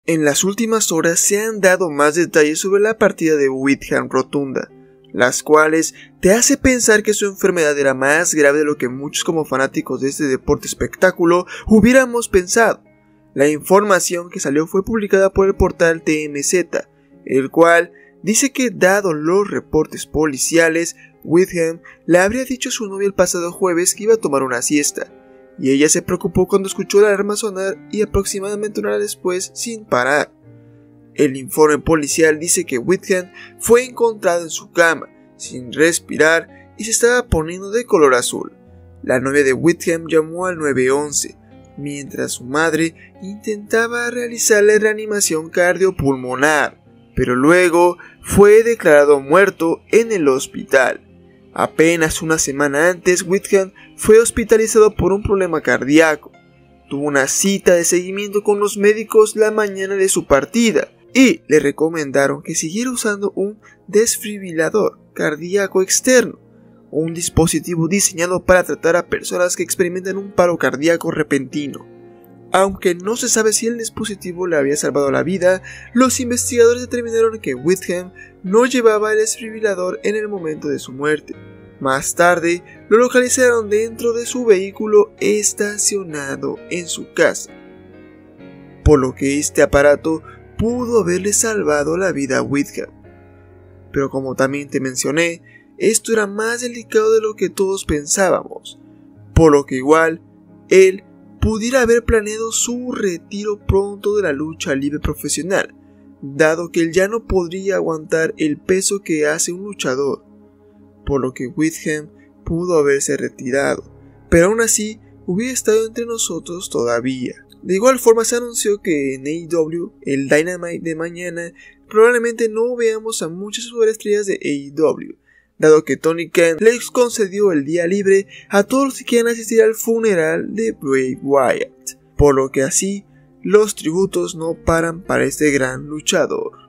En las últimas horas se han dado más detalles sobre la partida de Windham Rotunda, las cuales te hace pensar que su enfermedad era más grave de lo que muchos como fanáticos de este deporte espectáculo hubiéramos pensado. La información que salió fue publicada por el portal TMZ, el cual dice que, dado los reportes policiales, Windham le habría dicho a su novia el pasado jueves que iba a tomar una siesta, y ella se preocupó cuando escuchó la alarma sonar y aproximadamente una hora después sin parar. El informe policial dice que Windham fue encontrado en su cama, sin respirar y se estaba poniendo de color azul. La novia de Windham llamó al 911, mientras su madre intentaba realizarle reanimación cardiopulmonar, pero luego fue declarado muerto en el hospital. Apenas una semana antes, Windham fue hospitalizado por un problema cardíaco. Tuvo una cita de seguimiento con los médicos la mañana de su partida y le recomendaron que siguiera usando un desfibrilador cardíaco externo, un dispositivo diseñado para tratar a personas que experimentan un paro cardíaco repentino. Aunque no se sabe si el dispositivo le había salvado la vida, los investigadores determinaron que Windham no llevaba el desfibrilador en el momento de su muerte. Más tarde, lo localizaron dentro de su vehículo estacionado en su casa, por lo que este aparato pudo haberle salvado la vida a Windham. Pero como también te mencioné, esto era más delicado de lo que todos pensábamos, por lo que igual él pudiera haber planeado su retiro pronto de la lucha libre profesional, dado que él ya no podría aguantar el peso que hace un luchador, por lo que Windham pudo haberse retirado, pero aún así hubiera estado entre nosotros todavía. De igual forma se anunció que en AEW, el Dynamite de mañana, probablemente no veamos a muchas superestrellas de AEW, dado que Tony Khan les concedió el día libre a todos los que quieran asistir al funeral de Bray Wyatt, por lo que así los tributos no paran para este gran luchador.